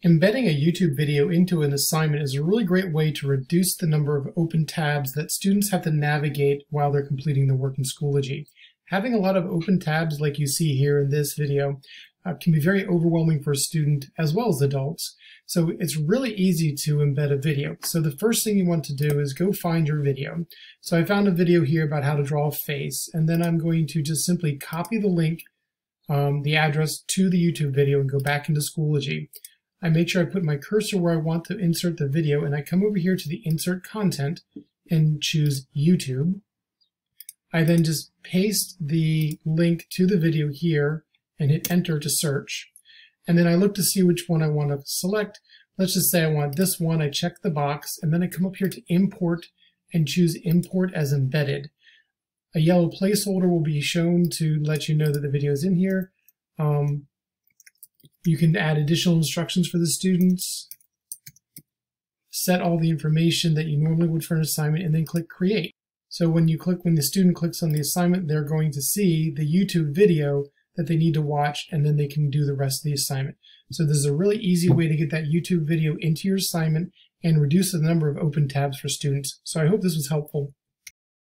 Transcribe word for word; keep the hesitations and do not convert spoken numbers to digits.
Embedding a YouTube video into an assignment is a really great way to reduce the number of open tabs that students have to navigate while they're completing the work in Schoology. Having a lot of open tabs like you see here in this video uh, can be very overwhelming for a student as well as adults. So it's really easy to embed a video. So the first thing you want to do is go find your video. So I found a video here about how to draw a face, and then I'm going to just simply copy the link, um, the address to the YouTube video, and go back into Schoology. I make sure I put my cursor where I want to insert the video, and I come over here to the Insert Content and choose YouTube. I then just paste the link to the video here and hit Enter to search. And then I look to see which one I want to select. Let's just say I want this one. I check the box, and then I come up here to Import and choose Import as Embedded. A yellow placeholder will be shown to let you know that the video is in here. Um, You can add additional instructions for the students, set all the information that you normally would for an assignment, and then click Create. So when you click, when the student clicks on the assignment, they're going to see the YouTube video that they need to watch, and then they can do the rest of the assignment. So this is a really easy way to get that YouTube video into your assignment and reduce the number of open tabs for students. So I hope this was helpful.